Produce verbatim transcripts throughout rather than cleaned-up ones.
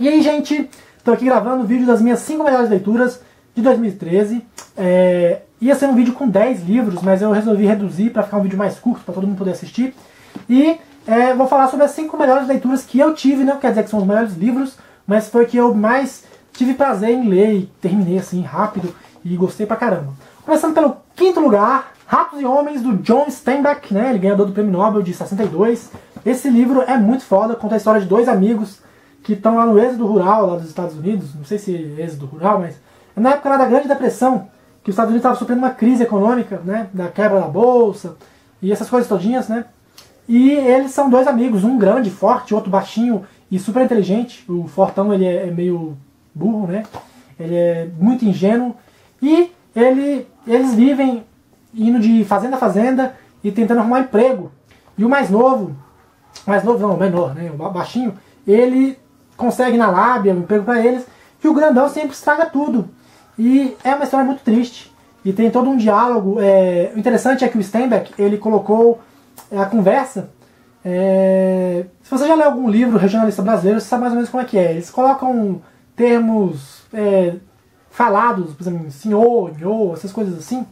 E aí, gente, tô aqui gravando o vídeo das minhas cinco melhores leituras de dois mil e treze. É, ia ser um vídeo com dez livros, mas eu resolvi reduzir para ficar um vídeo mais curto, para todo mundo poder assistir. E é, vou falar sobre as cinco melhores leituras que eu tive, não quer dizer que são os melhores livros, mas foi que eu mais tive prazer em ler e terminei assim rápido e gostei pra caramba. Começando pelo quinto lugar, Ratos e Homens, do John Steinbeck, né? Ele ganhador do Prêmio Nobel de sessenta e dois. Esse livro é muito foda, conta a história de dois amigos que estão lá no êxodo rural, lá dos Estados Unidos, não sei se é êxodo rural, mas é na época lá da Grande Depressão, que os Estados Unidos estavam sofrendo uma crise econômica, né? Da quebra da bolsa e essas coisas todinhas, né? E eles são dois amigos, um grande, forte, outro baixinho e super inteligente. O fortão ele é meio burro, né? Ele é muito ingênuo. E ele, eles vivem indo de fazenda a fazenda e tentando arrumar emprego. E o mais novo, mais novo não, o menor, né? O baixinho, ele consegue na lábia um emprego para eles. E o grandão sempre estraga tudo. E é uma história muito triste. E tem todo um diálogo. É... O interessante é que o Steinbeck, ele colocou a conversa. É... Se você já leu algum livro regionalista brasileiro, você sabe mais ou menos como é que é. Eles colocam termos é, falados, por exemplo, senhor, nhô, essas coisas assim.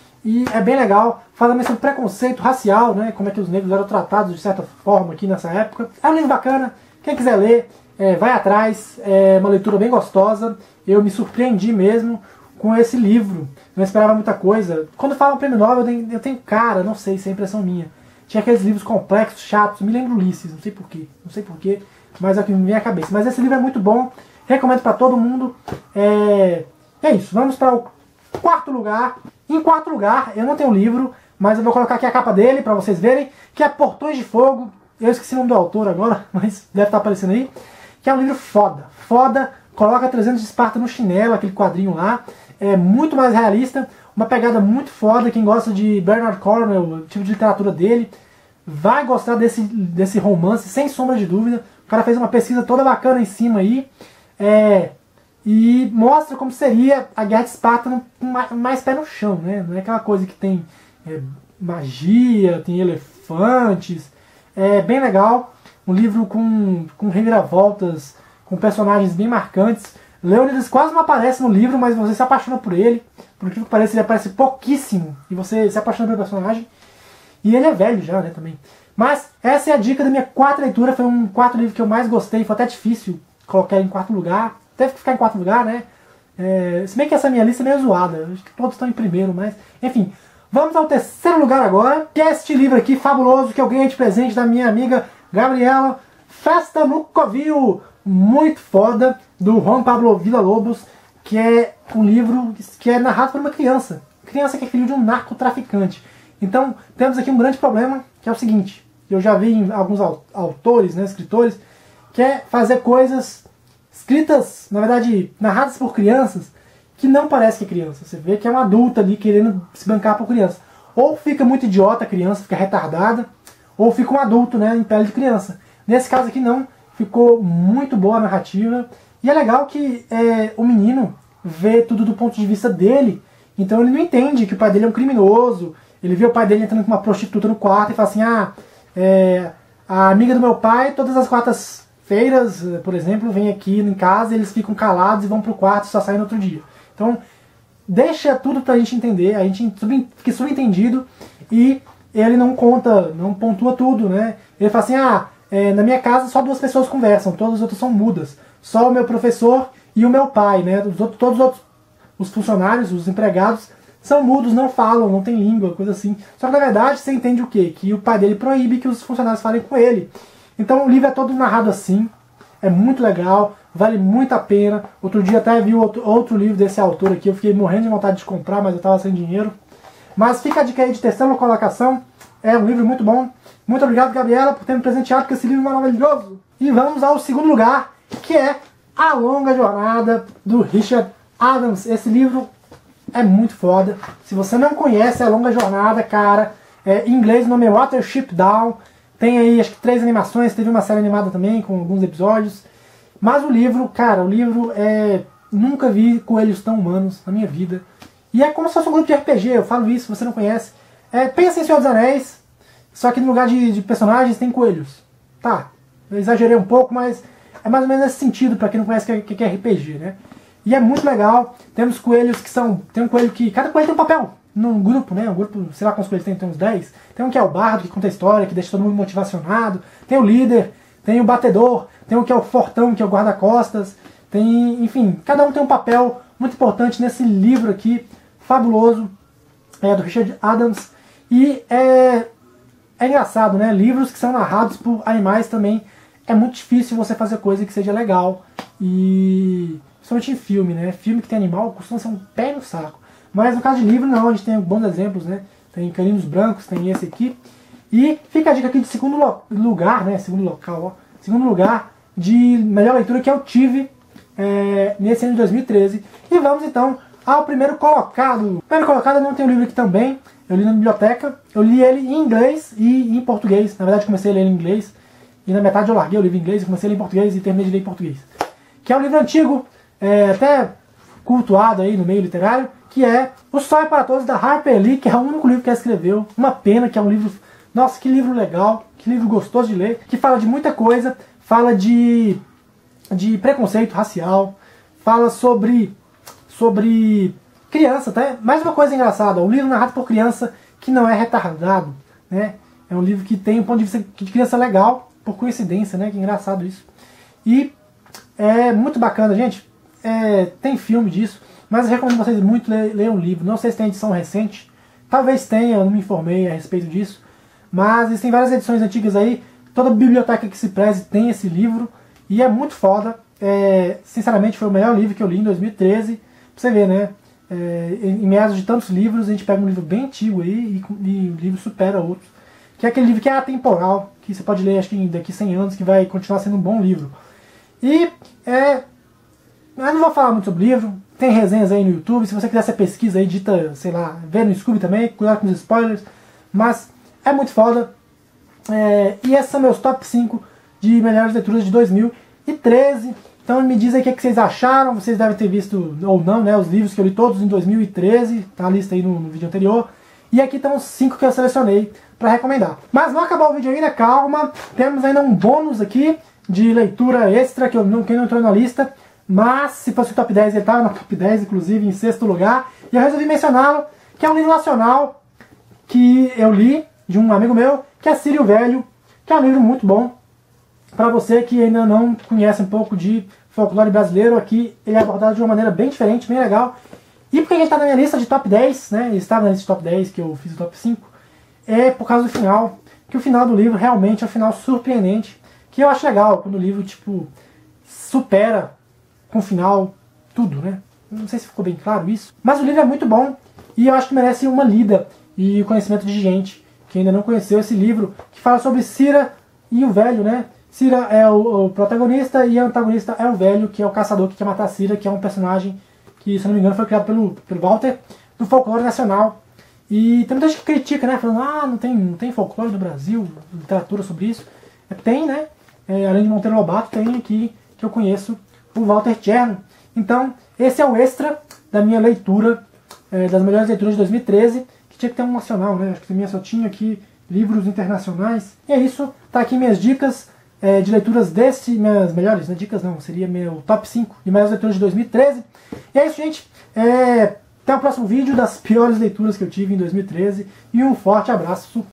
E é bem legal. Fala também sobre preconceito racial, né? Como é que os negros eram tratados de certa forma aqui nessa época. É um livro bacana. Quem quiser ler, é, vai atrás. É uma leitura bem gostosa. Eu me surpreendi mesmo com esse livro. Não esperava muita coisa. Quando falam Prêmio Nobel, eu tenho, eu tenho cara, não sei se é impressão minha. Tinha aqueles livros complexos, chatos. Me lembro Ulisses, não sei porquê. Não sei porquê, mas é o que me vem à cabeça. Mas esse livro é muito bom. Recomendo para todo mundo. É... é isso. Vamos para o quarto lugar. Em quarto lugar, eu não tenho livro, mas eu vou colocar aqui a capa dele para vocês verem, que é Portões de Fogo. Eu esqueci o nome do autor agora, mas deve estar aparecendo aí. Que é um livro foda. Foda. Coloca trezentos de Esparta no chinelo, aquele quadrinho lá. É muito mais realista. Uma pegada muito foda. Quem gosta de Bernard Cornwell, o tipo de literatura dele, vai gostar desse, desse romance, sem sombra de dúvida. O cara fez uma pesquisa toda bacana em cima aí. É, e mostra como seria a Guerra de Esparta com mais pé no chão, né? Não é aquela coisa que tem é, magia, tem elefantes. É bem legal. Um livro com, com reviravoltas, com personagens bem marcantes. Leônidas quase não aparece no livro, mas você se apaixona por ele. Por que parece, ele aparece pouquíssimo e você se apaixona pelo personagem. E ele é velho já, né, também. Mas essa é a dica da minha quarta leitura. Foi um quarto livro que eu mais gostei. Foi até difícil colocar em quarto lugar. Teve que ficar em quarto lugar, né? É, se bem que essa minha lista é meio zoada. Acho que todos estão em primeiro, mas... Enfim, vamos ao terceiro lugar agora. Que é este livro aqui, fabuloso, que eu ganhei de presente da minha amiga Gabriela. Festa no Covil. Muito foda, do Juan Pablo Villalobos. Que é um livro que é narrado por uma criança. Criança que é filho de um narcotraficante. Então, temos aqui um grande problema, que é o seguinte. Eu já vi em alguns autores, né, escritores, que é fazer coisas escritas, na verdade, narradas por crianças, que não parece que é criança. Você vê que é um adulto ali querendo se bancar por criança. Ou fica muito idiota a criança, fica retardada, ou fica um adulto, né, em pele de criança. Nesse caso aqui não, ficou muito boa a narrativa. E é legal que é, o menino vê tudo do ponto de vista dele, então ele não entende que o pai dele é um criminoso. Ele vê o pai dele entrando com uma prostituta no quarto e fala assim, ah, é, a amiga do meu pai, todas as quartas-feiras, por exemplo, vem aqui em casa, eles ficam calados e vão pro quarto e só saem no outro dia. Então, deixa tudo pra gente entender, a gente fica subentendido e ele não conta, não pontua tudo, né? Ele fala assim, ah, é, na minha casa só duas pessoas conversam, todas as outras são mudas. Só o meu professor e o meu pai, né? Os outros, todos os outros, os funcionários, os empregados, são mudos, não falam, não tem língua, coisa assim. Só que na verdade você entende o quê? Que o pai dele proíbe que os funcionários falem com ele. Então o livro é todo narrado assim, é muito legal, vale muito a pena. Outro dia até vi outro, outro livro desse autor aqui, eu fiquei morrendo de vontade de comprar, mas eu estava sem dinheiro. Mas fica a dica aí de terceira colocação, é um livro muito bom. Muito obrigado, Gabriela, por ter me presenteado com esse livro maravilhoso. E vamos ao segundo lugar, que é A Longa Jornada, do Richard Adams. Esse livro é muito foda. Se você não conhece A Longa Jornada, cara, é, em inglês o nome é Watership Down. Tem aí acho que três animações, teve uma série animada também com alguns episódios. Mas o livro, cara, o livro é... Nunca vi coelhos tão humanos na minha vida. E é como se fosse um grupo de R P G, eu falo isso, se você não conhece. É, pensa em Senhor dos Anéis, só que no lugar de, de personagens tem coelhos. Tá, eu exagerei um pouco, mas é mais ou menos nesse sentido, pra quem não conhece o que é R P G, né? E é muito legal, temos coelhos que são... Tem um coelho que... Cada coelho tem um papel num grupo, né? Um grupo, sei lá quantos coelhos tem, tem uns dez. Tem um que é o bardo, que conta a história, que deixa todo mundo motivacionado. Tem o líder, tem o batedor, tem o que é o fortão, que é o guarda-costas. Tem, enfim, cada um tem um papel muito importante nesse livro aqui, fabuloso, é, do Richard Adams. E é, é engraçado, né? Livros que são narrados por animais também, é muito difícil você fazer coisa que seja legal. E... principalmente em filme, né? Filme que tem animal costuma ser um pé no saco. Mas no caso de livro, não, a gente tem bons exemplos, né? Tem Caninos Brancos, tem esse aqui. E fica a dica aqui de segundo lugar, né? Segundo local, ó. Segundo lugar de melhor leitura que eu tive é, nesse ano de dois mil e treze. E vamos então ao primeiro colocado. O primeiro colocado eu não tenho um livro aqui também. Eu li na biblioteca. Eu li ele em inglês e em português. Na verdade, comecei a ler ele em inglês. E na metade eu larguei o livro em inglês e comecei a ler em português e terminei de ler em português. Que é um livro antigo, é, até cultuado aí no meio literário, que é O Sol é para Todos, da Harper Lee, que é o único livro que ela escreveu. Uma pena, que é um livro... Nossa, que livro legal, que livro gostoso de ler, que fala de muita coisa, fala de, de preconceito racial, fala sobre, sobre criança, tá? Mais uma coisa engraçada, um livro narrado por criança que não é retardado, né? É um livro que tem um ponto de vista de criança legal, por coincidência, né? Que engraçado isso. E é muito bacana, gente. É, tem filme disso, mas eu recomendo vocês muito ler, ler um livro. Não sei se tem edição recente, talvez tenha, eu não me informei a respeito disso. Mas existem várias edições antigas aí. Toda biblioteca que se preze tem esse livro. E é muito foda. É, sinceramente, foi o melhor livro que eu li em dois mil e treze. Pra você ver, né? É, em meados de tantos livros, a gente pega um livro bem antigo aí e, e o livro supera outros. Que é aquele livro que é atemporal, que você pode ler acho que daqui a cem anos, que vai continuar sendo um bom livro. E é, eu não vou falar muito sobre o livro. Tem resenhas aí no YouTube. Se você quiser essa pesquisa aí, dita, sei lá, vê no Scooby também. Cuidado com os spoilers. Mas... é muito foda. É, e esses são meus top cinco de melhores leituras de dois mil e treze. Então me diz aí o que, é que vocês acharam. Vocês devem ter visto, ou não, né, os livros que eu li todos em dois mil e treze. Tá a lista aí no, no vídeo anterior. E aqui estão os cinco que eu selecionei para recomendar. Mas não acabou o vídeo ainda, calma. Temos ainda um bônus aqui de leitura extra, que eu não, que não entrou na lista. Mas se fosse o top dez, ele estava no top dez, inclusive em sexto lugar. E eu resolvi mencioná-lo, que é um livro nacional que eu li, de um amigo meu, que é Círio Velho, que é um livro muito bom. Para você que ainda não conhece um pouco de folclore brasileiro, aqui ele é abordado de uma maneira bem diferente, bem legal. E porque ele está na minha lista de top dez, né, ele está na lista de top dez, que eu fiz o top cinco, é por causa do final, que o final do livro realmente é um final surpreendente, que eu acho legal, quando o livro, tipo, supera com o final tudo, né. Não sei se ficou bem claro isso, mas o livro é muito bom, e eu acho que merece uma lida e o conhecimento de gente que ainda não conheceu esse livro, que fala sobre Cira e o velho, né? Cira é o, o protagonista e o antagonista é o velho, que é o caçador que quer matar Cira, que é um personagem que, se não me engano, foi criado pelo, pelo Walter, do folclore nacional. E tem muita gente que critica, né? Falando, ah, não tem, não tem folclore no Brasil, literatura sobre isso. É, tem, né? É, além de Monteiro Lobato, tem aqui, que eu conheço, o Walter Cherno. Então, esse é o extra da minha leitura, é, das melhores leituras de dois mil e treze, tinha que ter um nacional, né? Acho que também só tinha aqui livros internacionais. E é isso, tá aqui minhas dicas é, de leituras desse, minhas melhores, né? Dicas não, seria meu top cinco de melhores leituras de dois mil e treze. E é isso, gente. É, até o próximo vídeo das piores leituras que eu tive em dois mil e treze. E um forte abraço.